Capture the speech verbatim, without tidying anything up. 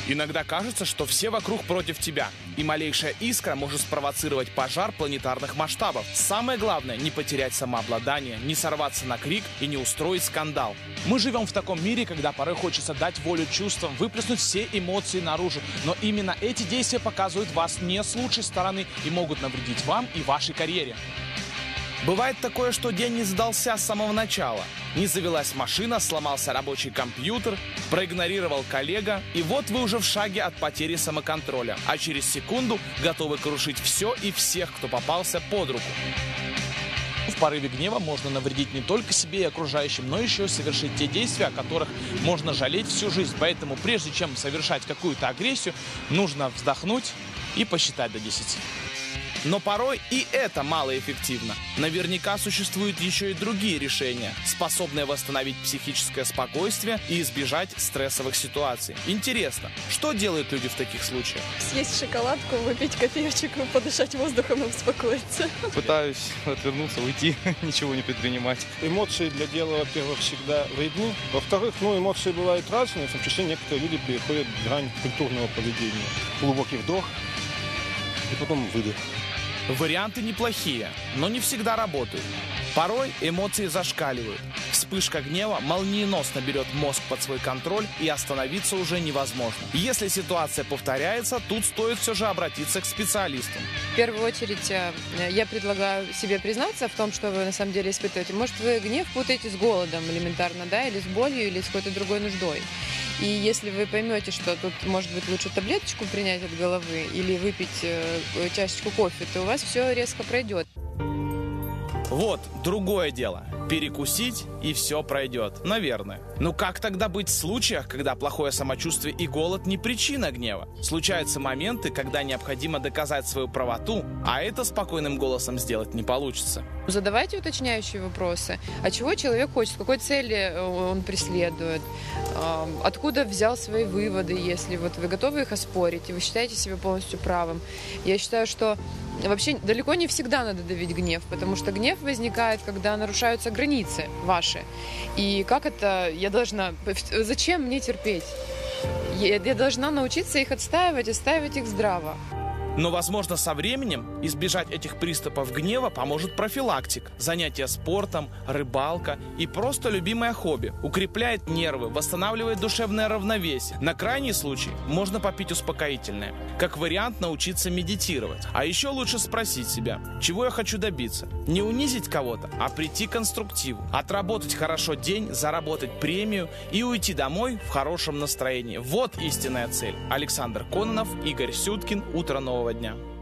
Иногда кажется, что все вокруг против тебя, и малейшая искра может спровоцировать пожар планетарных масштабов. Самое главное — не потерять самообладание, не сорваться на крик и не устроить скандал. Мы живем в таком мире, когда порой хочется дать волю чувствам, выплеснуть все эмоции наружу. Но именно эти действия показывают вас не с лучшей стороны и могут навредить вам и вашей карьере. Бывает такое, что день не задался с самого начала. Не завелась машина, сломался рабочий компьютер, проигнорировал коллега, и вот вы уже в шаге от потери самоконтроля, а через секунду готовы крушить все и всех, кто попался под руку. В порыве гнева можно навредить не только себе и окружающим, но еще и совершить те действия, о которых можно жалеть всю жизнь. Поэтому прежде чем совершать какую-то агрессию, нужно вздохнуть и посчитать до десяти. Но порой и это малоэффективно. Наверняка существуют еще и другие решения, способные восстановить психическое спокойствие и избежать стрессовых ситуаций. Интересно, что делают люди в таких случаях? Съесть шоколадку, выпить кофеечек, подышать воздухом и успокоиться. Пытаюсь отвернуться, уйти, ничего не предпринимать. Эмоции для дела, во-первых, всегда вредны. Во-вторых, ну, эмоции бывают разные, в том числе некоторые люди переходят в грань культурного поведения. Глубокий вдох и потом выдох. Варианты неплохие, но не всегда работают. Порой эмоции зашкаливают. Вспышка гнева молниеносно берет мозг под свой контроль, и остановиться уже невозможно. Если ситуация повторяется, тут стоит все же обратиться к специалистам. В первую очередь я предлагаю себе признаться в том, что вы на самом деле испытываете. Может, вы гнев путаете с голодом элементарно, да, или с болью, или с какой-то другой нуждой. И если вы поймете, что тут, может быть, лучше таблеточку принять от головы или выпить э, чашечку кофе, то у вас все резко пройдет. Вот, другое дело. Перекусить, и все пройдет. Наверное. Но как тогда быть в случаях, когда плохое самочувствие и голод не причина гнева? Случаются моменты, когда необходимо доказать свою правоту, а это спокойным голосом сделать не получится. Задавайте уточняющие вопросы. А чего человек хочет? Какой цели он преследует? Откуда взял свои выводы, если вот вы готовы их оспорить, и вы считаете себя полностью правым? Я считаю, что вообще далеко не всегда надо давить гнев, потому что гнев возникает, когда нарушаются границы ваши. И как это я должна... Зачем мне терпеть? Я, я должна научиться их отстаивать, отстаивать их здраво. Но, возможно, со временем избежать этих приступов гнева поможет профилактик, занятия спортом, рыбалка и просто любимое хобби. Укрепляет нервы, восстанавливает душевное равновесие. На крайний случай можно попить успокоительное. Как вариант, научиться медитировать. А еще лучше спросить себя, чего я хочу добиться. Не унизить кого-то, а прийти к конструктиву. Отработать хорошо день, заработать премию и уйти домой в хорошем настроении. Вот истинная цель. Александр Кононов, Игорь Сюткин. Утро нового дня.